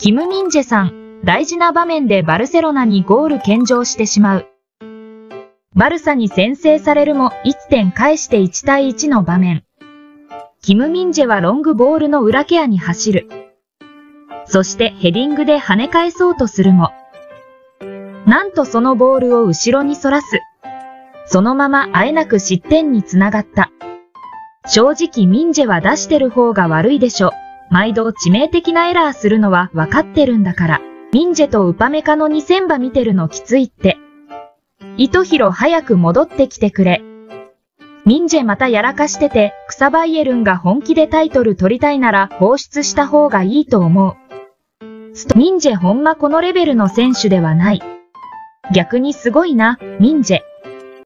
キム・ミンジェさん、大事な場面でバルセロナにゴール献上してしまう。バルサに先制されるも1点返して1対1の場面。キム・ミンジェはロングボールの裏ケアに走る。そしてヘディングで跳ね返そうとするも、なんとそのボールを後ろにそらす。そのままあえなく失点につながった。正直ミンジェは出してる方が悪いでしょ。毎度致命的なエラーするのは分かってるんだから。ミンジェとウパメカの2戦馬見てるのきついって。イトヒロ早く戻ってきてくれ。ミンジェまたやらかしてて、草バイエルンが本気でタイトル取りたいなら放出した方がいいと思う。ミンジェほんまこのレベルの選手ではない。逆にすごいな、ミンジェ。